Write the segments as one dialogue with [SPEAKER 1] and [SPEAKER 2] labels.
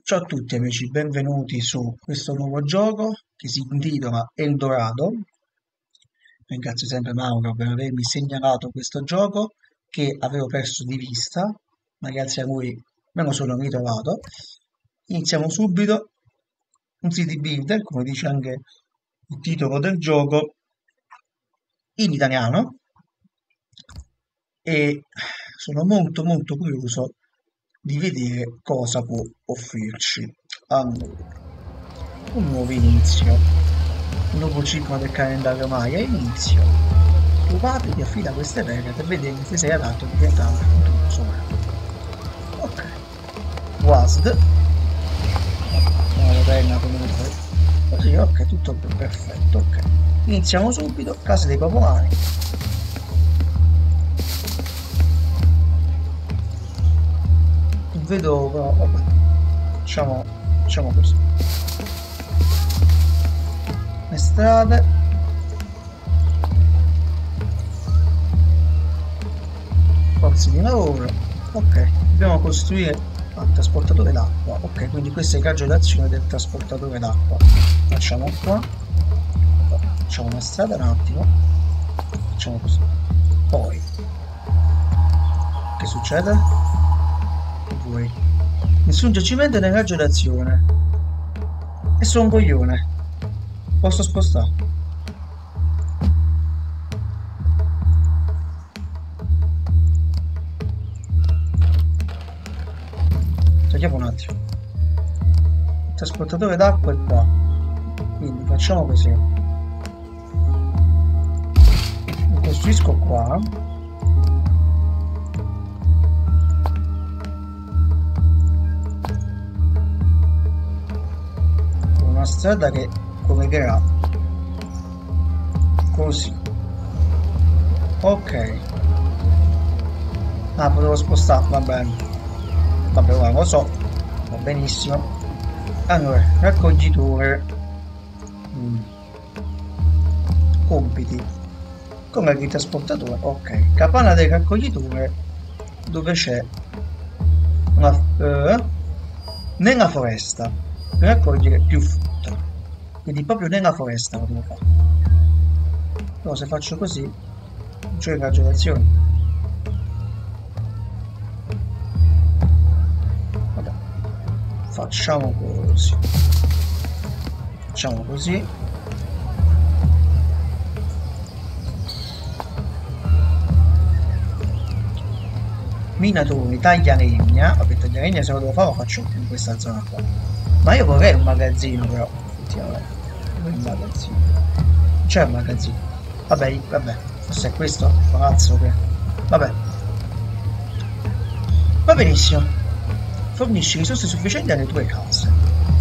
[SPEAKER 1] Ciao a tutti amici, benvenuti su questo nuovo gioco che si intitola Eldorado. Ringrazio sempre Mauro per avermi segnalato questo gioco che avevo perso di vista, ma grazie a lui me lo sono ritrovato. Iniziamo subito. Un city builder, come dice anche il titolo del gioco, in italiano, e sono molto curioso di vedere cosa può offrirci. Allora, un nuovo inizio, un nuovo ciclo del calendario Maya, inizio. Tuo padre ti affida queste regole per vedere se sei adatto a diventare un futuro sovrano. Ok. WASD. Una penna comunque. Così, ok, tutto perfetto, ok. Iniziamo subito, casa dei popolari. Vedo, però, vabbè, facciamo così. Le strade. Forze di lavoro. Ok, dobbiamo costruire il trasportatore d'acqua. Ok, quindi questo è il raggio d'azione del trasportatore d'acqua. Facciamo qua. Facciamo una strada un attimo. Facciamo così. Poi, che succede? Che vuoi? Nessun giacimento nel raggio d'azione. E sono un coglione. Posso spostare? Tagliamo un attimo. Il trasportatore d'acqua è qua. Quindi facciamo così. Lo costruisco qua. Con una strada che collegherà così. Ok. Ah, potevo spostare, va bene. Vabbè, ora lo so. Va benissimo. Allora, raccoglitore. Compiti. Come il trasportatore. Ok. Capanna del raccoglitore. Dove c'è nella foresta. Per raccogliere più frutta. Quindi proprio nella foresta lo devo fare. Però se faccio così, non c'è raggio d'azione. Vabbè. Facciamo così. Facciamo così. Minatori, taglia legna. Vabbè, taglia legna se lo devo fare lo faccio in questa zona qua. Ma io vorrei un magazzino però, effettivamente. Vorrei un magazzino. C'è un magazzino. Vabbè, forse è questo palazzo che. Vabbè. Va benissimo. Fornisci risorse sufficienti alle tue case.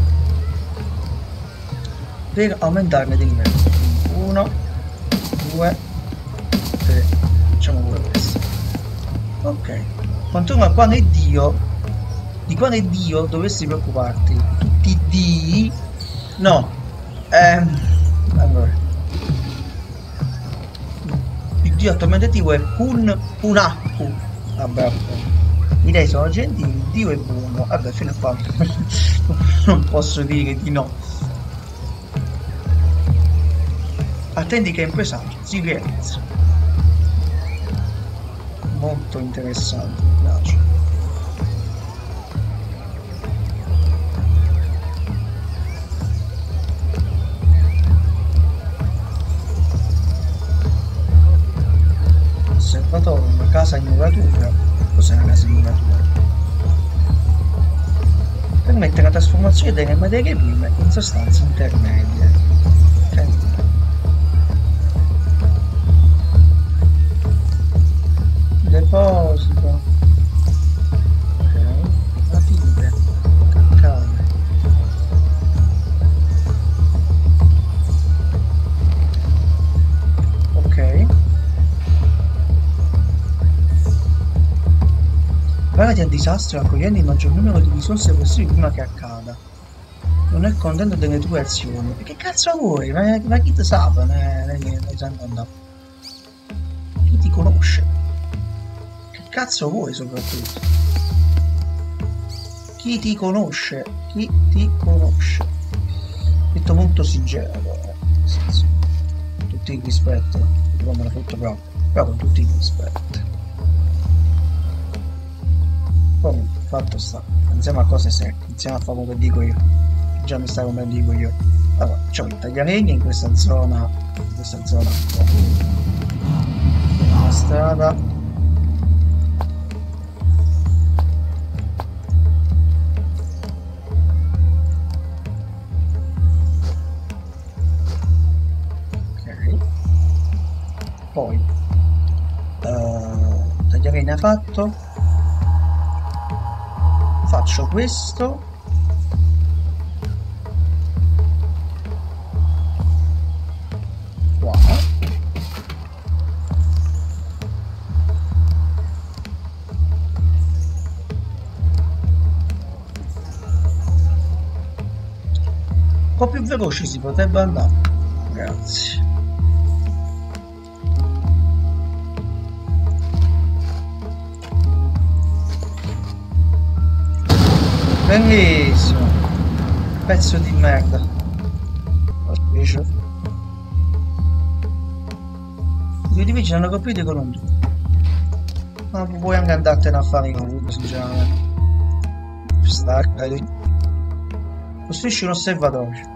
[SPEAKER 1] Per aumentarne di livello. 1, 2, 3. Facciamo pure questo. Ok. Controlla quale è Dio. Di quale Dio dovresti preoccuparti? Tutti i Dii? No. Allora. Il Dio attualmente attivo è Unaku. Vabbè. I dei sono gentili, il Dio è buono. Vabbè, fino a qua non posso dire di no. Attendi che impresario si realizza. Molto interessante, mi piace. Osservatorio, una casa in muratura. Cos'è una casa in muratura? Permette la trasformazione delle materie prime in sostanze intermedie. Carino. Deposito. Ok. La fibre. Cacao. Ok. Preparati al disastro raccogliendo il maggior numero di risorse possibili prima che accada. Non è contento delle tue azioni. E che cazzo vuoi? Ma chi ti sa? Chi ti conosce? Che cazzo vuoi soprattutto? Chi ti conosce? Chi ti conosce? Detto molto sincero, nel senso, con tutti il rispetto, non me l'ha fatto proprio, però con tutti il rispetto. Comunque, fatto sta, pensiamo a cose serie, iniziamo a fare come dico io. Già mi sta come dico io. Allora, facciamo i taglialegni in questa zona un po'. Una strada. Ok. Poi taglialegna fatto. Faccio questo. Qua. Un po' più veloce si potrebbe andare. Grazie. Bellissimo. Pezzo di merda. Aspetta. I divisi hanno capito con un due. Ma puoi anche andartene a fare i conti, sinceramente. Costruisci un osservatorio.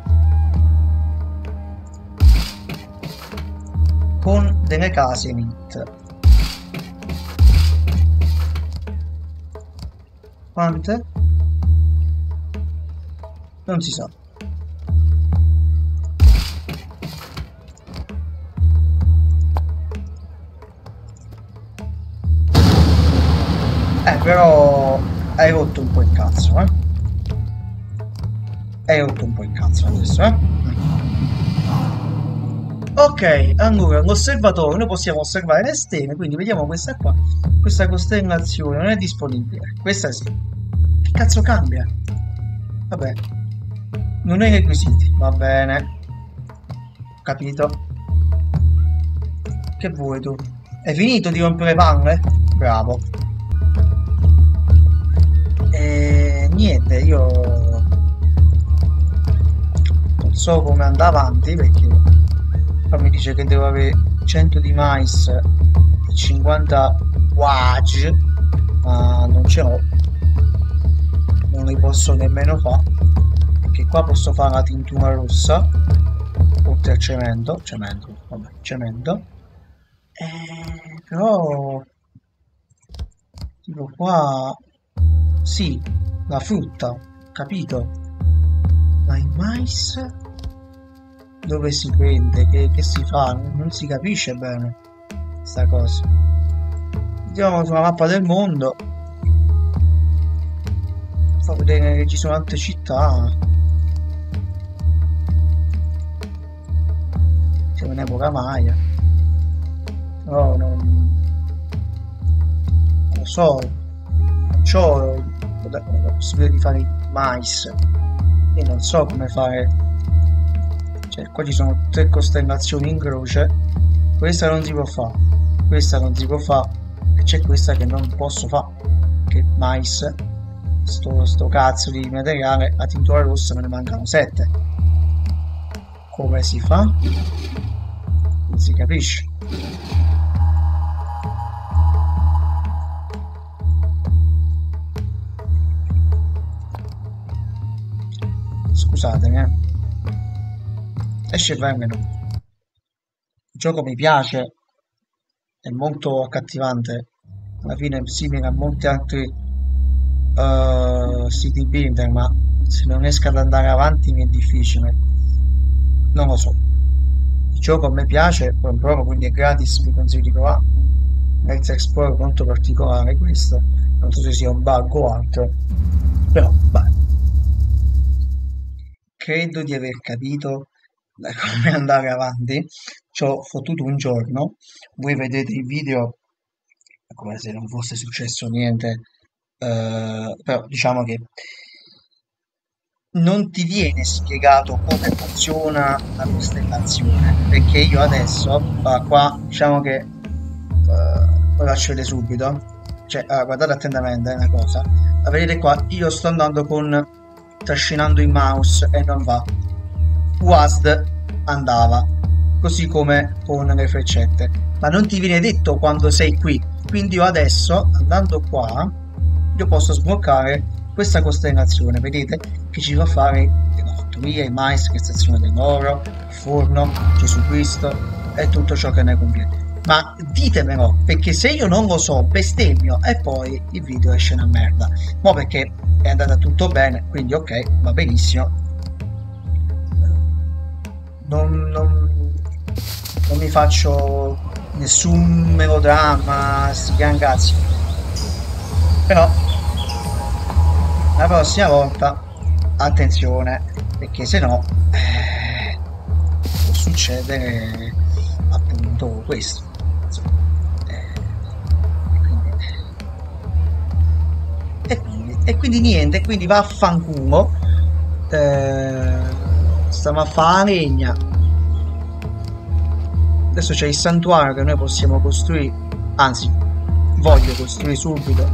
[SPEAKER 1] Con delle case elite. Quante? Non si sa. Però hai rotto un po' il cazzo, eh? Hai rotto un po' il cazzo adesso, eh? Ok, allora, l'osservatorio, noi possiamo osservare le stelle, quindi vediamo questa qua. Questa costellazione non è disponibile. Questa sì. Che cazzo cambia? Vabbè. Non hai requisiti, va bene. Capito. Che vuoi tu? Hai finito di rompere palle? Bravo. E niente, io non so come andare avanti perché qua mi dice che devo avere 100 di mais e 50 waj, ma non ce l'ho, non li posso nemmeno fare perché qua posso fare la tintura rossa oltre al cemento, vabbè, cemento, però tipo qua sì, la frutta, capito, ma il mais dove si prende, che si fa, non si capisce bene sta cosa. Andiamo sulla mappa del mondo, fa vedere che ci sono altre città. Siamo in epoca Maya, no, non lo so, non c'ho la possibilità di fare il mais e non so come fare. Cioè, qua ci sono 3 costellazioni in croce, questa non si può fare, questa non si può fare, e c'è questa che non posso fare, che mais, sto cazzo di materiale, a tintura rossa me ne mancano 7. Come si fa? Non si capisce. Scusatemi, esce il menu. Il gioco mi piace, è molto accattivante, alla fine è simile a molti altri city builder, ma se non riesco ad andare avanti mi è difficile, non lo so. Il gioco a me piace, poi un provo, quindi è gratis, vi consiglio di provare. Earth Explorer molto particolare questo, non so se sia un bug o altro, però beh, credo di aver capito come andare avanti. Ci ho fottuto un giorno, voi vedete il video come se non fosse successo niente, però diciamo che non ti viene spiegato come funziona la costellazione, perché io adesso qua diciamo che lo faccio vedere subito, cioè, guardate attentamente, è una cosa. Vedete qua, io sto andando trascinando il mouse e non va. WASD andava, così come con le freccette. Ma non ti viene detto quando sei qui. Quindi io adesso, andando qua, io posso sbloccare questa costellazione, vedete? Che ci fa fare le fattorie, il mais, l'estrazione dell'oro, il forno, Gesù Cristo e tutto ciò che ne conviene. Ma ditemelo, perché se io non lo so, bestemmio e poi il video esce una merda. Ma perché è andata tutto bene, quindi ok, va benissimo. Non mi faccio nessun melodramma, sti gran cazzi. Però la prossima volta attenzione, perché se no può succedere appunto questo. Insomma, e quindi niente, quindi vaffanculo. Stiamo a fare la legna. Adesso c'è il santuario che noi possiamo costruire, anzi voglio costruire subito.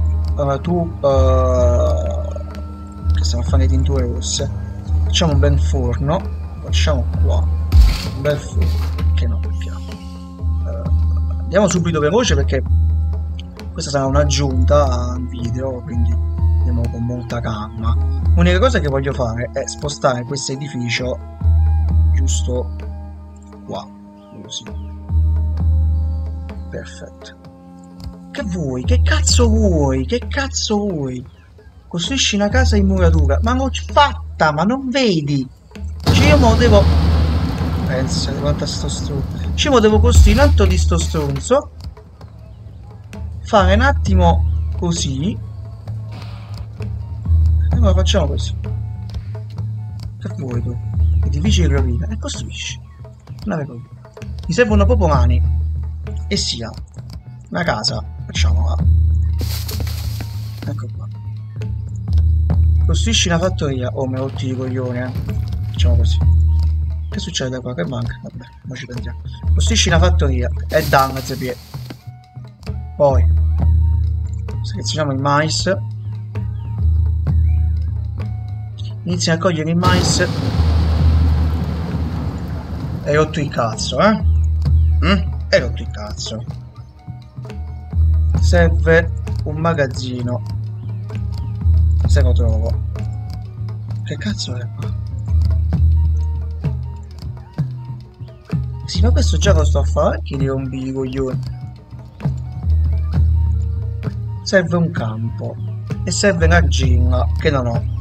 [SPEAKER 1] Che stiamo a fare le tinture rosse, facciamo un bel forno, facciamo qua un bel forno, che no, perché no. Andiamo subito veloce perché questa sarà un'aggiunta al video, quindi andiamo con molta calma. L'unica cosa che voglio fare è spostare questo edificio giusto qua, così. Perfetto. Che vuoi? Che cazzo vuoi? Che cazzo vuoi? Costruisci una casa in muratura. Ma l'ho fatta, ma non vedi? Cioè io mo devo... Pensa, guarda sto stronzo. Cioè mo devo costruire un altro di sto stronzo. Fare un attimo così. E allora facciamo così. Che vuoi tu? Edifici di rovina. E costruisci. Non avevo. Mi servono proprio mani. E sia una casa. Facciamola. Ecco qua. Costruisci una fattoria. Oh, me rotti i coglioni, Facciamo così. Che succede qua? Che manca? Vabbè, ora ci pensiamo. Costruisci una fattoria. E danno, zepie. Poi selezioniamo il mais. Inizia a cogliere il mais. Hai rotto il cazzo, Hai rotto il cazzo. Serve un magazzino. Se lo trovo. Che cazzo è qua? Sì, ma questo già lo sto a fare. Chi li rompi i coglioni? Serve un campo. E serve un'argilla che non ho.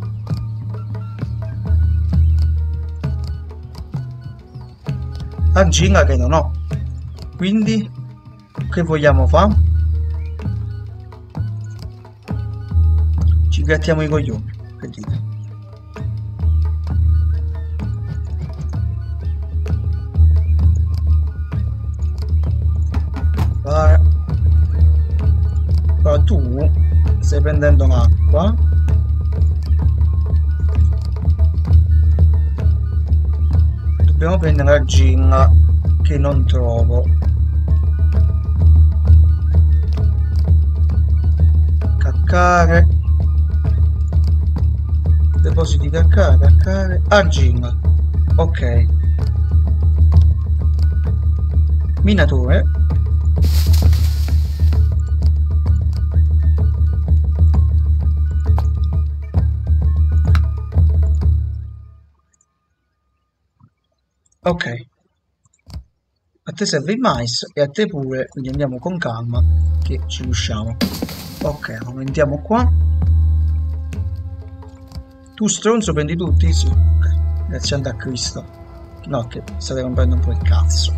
[SPEAKER 1] Argilla che non ho. Quindi che vogliamo fare? Ci grattiamo i coglioni, che dite? Però tu stai prendendo l'acqua. Dobbiamo prendere l'argilla che non trovo. Caccare. Depositi caccare. Argilla. Ok. Minatore. Ok, a te serve il mais e a te pure, quindi andiamo con calma che ci riusciamo. Ok, aumentiamo qua. Tu stronzo prendi tutti? Sì, ok, grazie a Cristo. No, che state rompendo un po' il cazzo.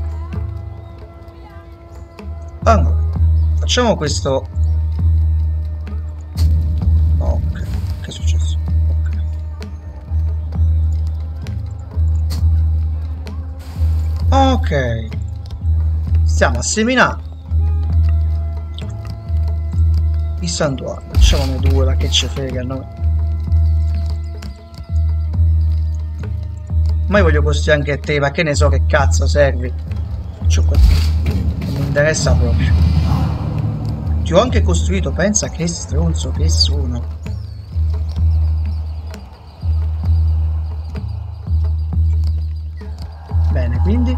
[SPEAKER 1] Allora, facciamo questo. Ok, che è successo? Ok, stiamo a seminare il santuario. Facciamone due, la che ci frega noi. Ma io voglio costruire anche te, ma che ne so che cazzo servi. Non mi interessa proprio. Ti ho anche costruito, pensa che stronzo che sono. Bene, quindi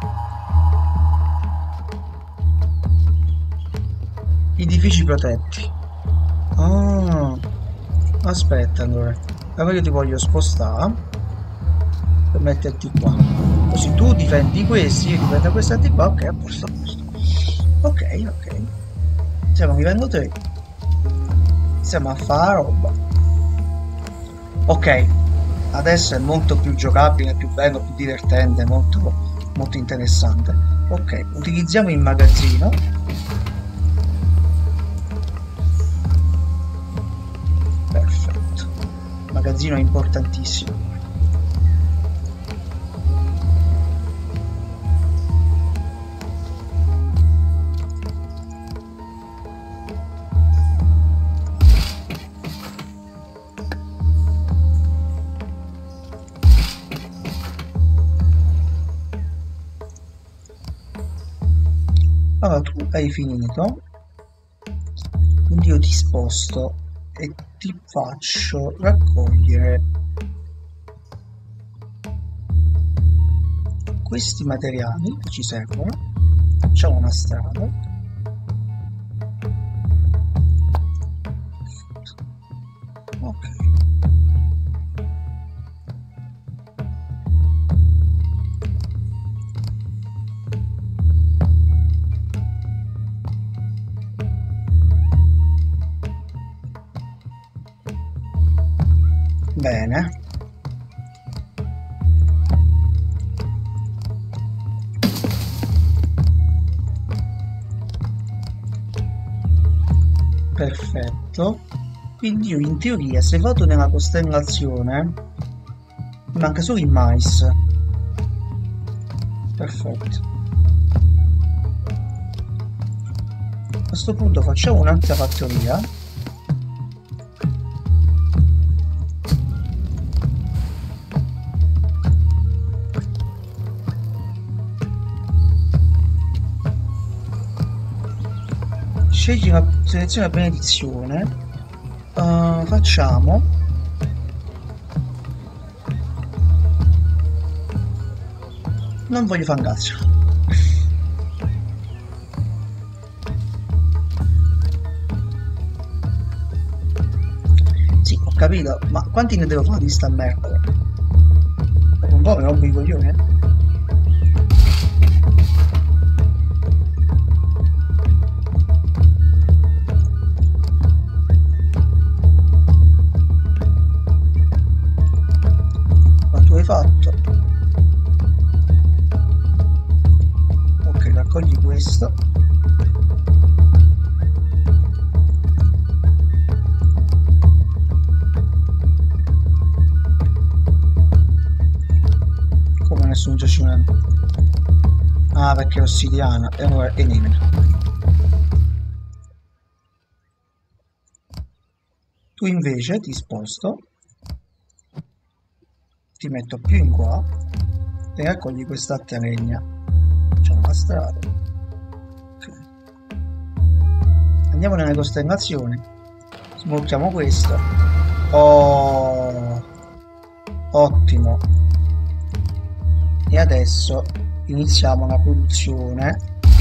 [SPEAKER 1] edifici protetti. Ah, aspetta allora. Allora io ti voglio spostare per metterti qua. Così tu difendi questi, io difendo questi qua. Ok, a posto, a posto. Ok, ok. Stiamo vivendo tre. Stiamo a fare roba. Ok, adesso è molto più giocabile, più bello, più divertente, molto, molto interessante. Ok, utilizziamo il magazzino. Perfetto. Il magazzino è importantissimo. Allora, tu hai finito, quindi io ti sposto e ti faccio raccogliere questi materiali che ci servono. Facciamo una strada. Ok. Bene. Perfetto. Quindi io in teoria se vado nella costellazione mi manca solo il mais. Perfetto. A questo punto facciamo un'altra fattoria. Scegli una selezione a benedizione. Facciamo non voglio fangazio. Sì, ho capito, ma quanti ne devo fare di sta merda? Dopo un po' mi rompo i coglioni, eh? Ma tu hai fatto? Ok, raccogli questo. Come nessun giacimento? Ah, perché è ossidiana e allora elimina. Tu invece ti sposto, ti metto più in qua e raccogli quest'altra legna. Facciamo una strada. Ok. Andiamo nelle costellazioni. Smontiamo questo. Oh, ottimo. E adesso iniziamo la produzione.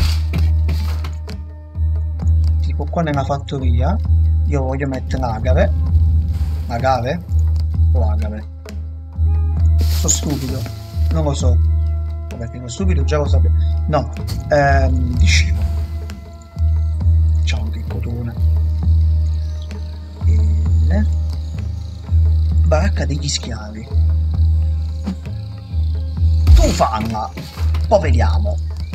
[SPEAKER 1] Tipo qua nella fattoria io voglio mettere l'agave. Agave? O agave? Sono stupido, non lo so. Perché sono stupido già lo sapevo. No, dicevo. Ciao che cotone. E... baracca degli schiavi. Tu fanla, poi vediamo.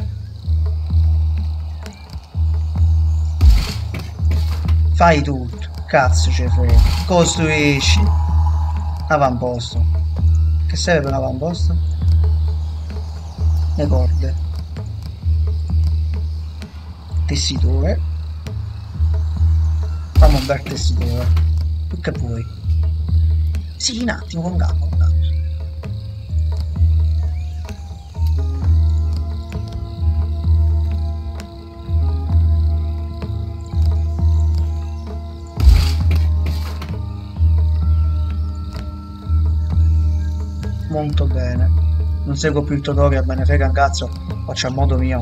[SPEAKER 1] Fai tutto, cazzo ce frega. Costruisci. Avamposto. Che serve per un avamposto? Le corde. Tessitore. Fammi un bel tessitore. Tu che vuoi? Sì, un attimo, con calma, con calma. molto bene. Non seguo più il tutorial, me ne frega un cazzo, faccio a modo mio.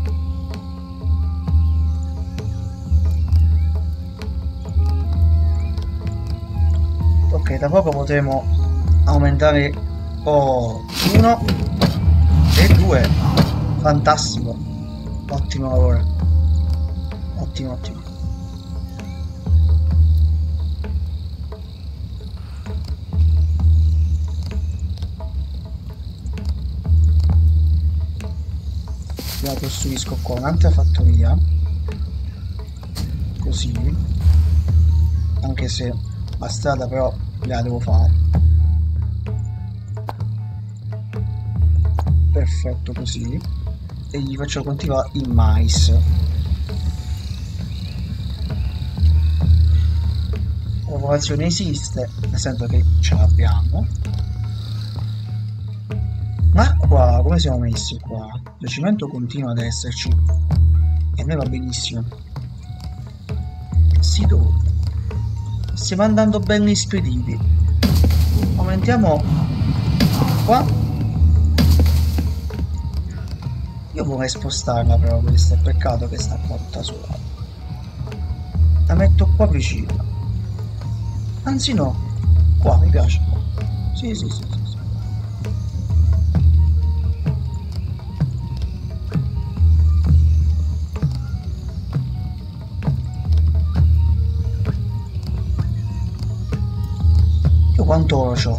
[SPEAKER 1] Ok, da poco potremo aumentare... Oh, 1 e 2. Fantastico. Ottimo lavoro. Ottimo, ottimo. La costruisco qua un'altra fattoria. Così. Anche se la strada però la devo fare. Perfetto così. E gli faccio coltivare il mais. La popolazione esiste, nel senso che ce l'abbiamo. Ma qua, come siamo messi qua? Il giacimento continua ad esserci. E a me va benissimo. Si dove? Stiamo andando bene spediti. Aumentiamo qua. Io vorrei spostarla però questa, è peccato che sta qua tutta sola. La metto qua vicino. Anzi no, qua mi piace. Sì, sì, sì, sì, sì. Io quanto oro c'ho?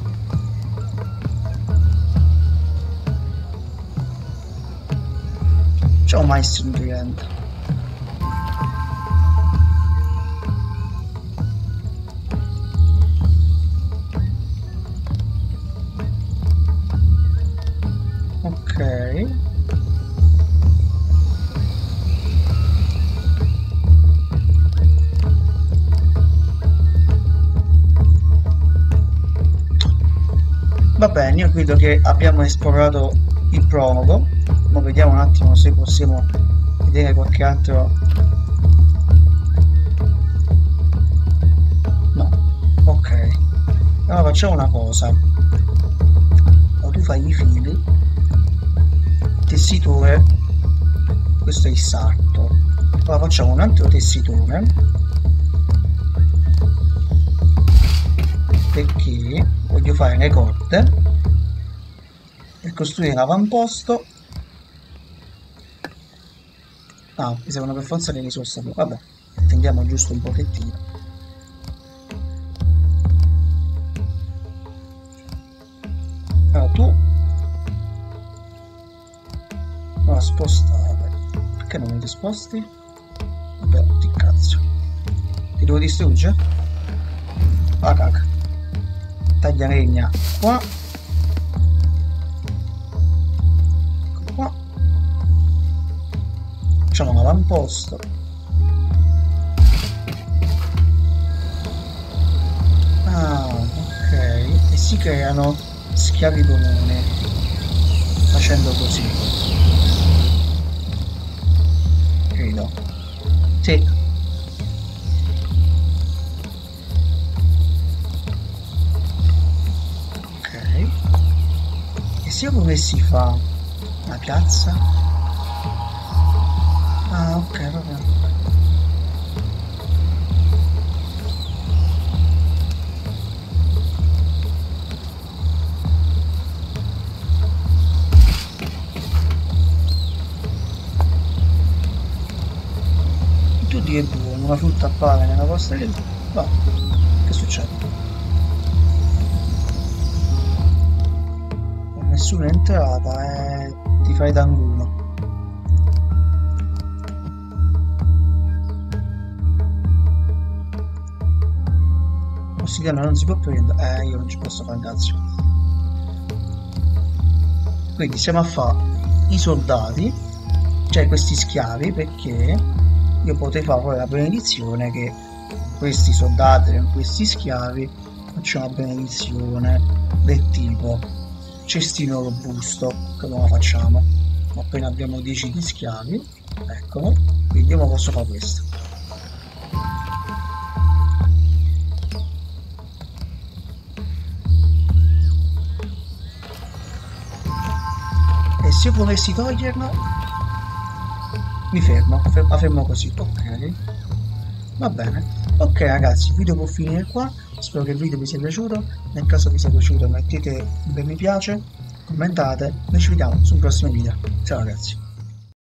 [SPEAKER 1] C'ho un maestro nutriente. Ok. Va bene, io credo che abbiamo esplorato il promodo. Ma vediamo un attimo se possiamo vedere qualche altro. No, ok. Allora facciamo una cosa. O tu fai i fili, tessitore, questo è il sarto. Allora facciamo un altro tessitore, perché voglio fare le corde per costruire l'avamposto. Ah, mi servono per forza le risorse. Vabbè, attendiamo giusto un pochettino. Allora tu no, spostare. Perché non mi ti sposti? Vabbè, ti cazzo. Ti devo distruggere? Ah, caca. Taglia legna qua. Qua. Facciamo un avamposto. Ah, ok. E si creano schiavi comuni facendo così. Credo. Sì. Ok. E se io volessi fare una piazza? Ah, ok, va bene. Tu di che buono, una frutta appare nella vostra lì? Va, che succede? Nessuna entrata e ti fai d'angolo. L'ossidiana non si può prendere, io non ci posso fare cazzo. Quindi stiamo a fare i soldati, cioè questi schiavi, perché io potrei fare poi la benedizione che questi soldati, questi schiavi, facciano una benedizione del tipo cestino robusto, che non la facciamo. Appena abbiamo 10 di schiavi, eccolo, quindi io posso fare questo. se volessi toglierlo, mi fermo, la fermo così, ok. Va bene. Ok ragazzi, il video può finire qua. Spero che il video vi sia piaciuto. Nel caso vi sia piaciuto mettete un bel mi piace, commentate. Noi ci vediamo sul prossimo video. Ciao ragazzi.